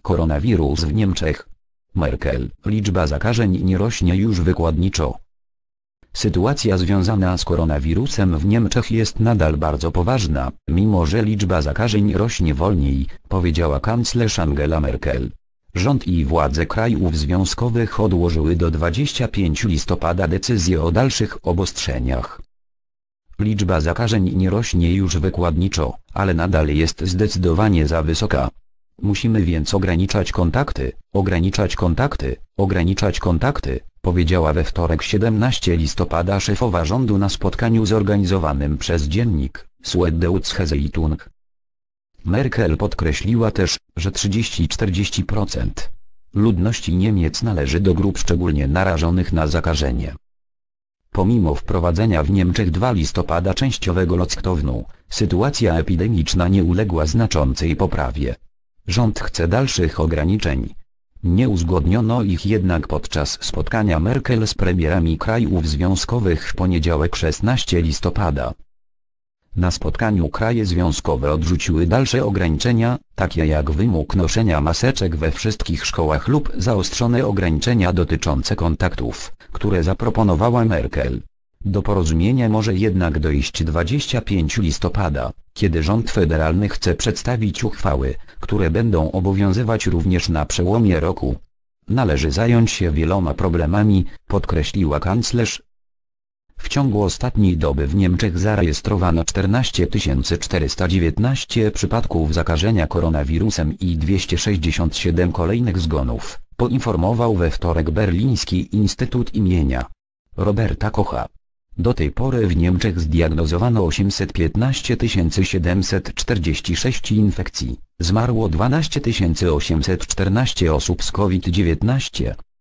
Koronawirus w Niemczech. Merkel, liczba zakażeń nie rośnie już wykładniczo. Sytuacja związana z koronawirusem w Niemczech jest nadal bardzo poważna, mimo że liczba zakażeń rośnie wolniej, powiedziała kanclerz Angela Merkel. Rząd i władze krajów związkowych odłożyły do 25 listopada decyzję o dalszych obostrzeniach. Liczba zakażeń nie rośnie już wykładniczo, ale nadal jest zdecydowanie za wysoka. Musimy więc ograniczać kontakty, powiedziała we wtorek 17 listopada szefowa rządu na spotkaniu zorganizowanym przez dziennik Süddeutsche Zeitung. Merkel podkreśliła też, że 30–40% ludności Niemiec należy do grup szczególnie narażonych na zakażenie. Pomimo wprowadzenia w Niemczech 2 listopada częściowego lockdownu, sytuacja epidemiczna nie uległa znaczącej poprawie. Rząd chce dalszych ograniczeń. Nie uzgodniono ich jednak podczas spotkania Merkel z premierami krajów związkowych w poniedziałek 16 listopada. Na spotkaniu kraje związkowe odrzuciły dalsze ograniczenia, takie jak wymóg noszenia maseczek we wszystkich szkołach lub zaostrzone ograniczenia dotyczące kontaktów, które zaproponowała Merkel. Do porozumienia może jednak dojść 25 listopada, kiedy rząd federalny chce przedstawić uchwały, które będą obowiązywać również na przełomie roku. Należy zająć się wieloma problemami, podkreśliła kanclerz. W ciągu ostatniej doby w Niemczech zarejestrowano 14 419 przypadków zakażenia koronawirusem i 267 kolejnych zgonów, poinformował we wtorek berliński Instytut imienia Roberta Kocha. Do tej pory w Niemczech zdiagnozowano 815 746 infekcji, zmarło 12 814 osób z COVID-19.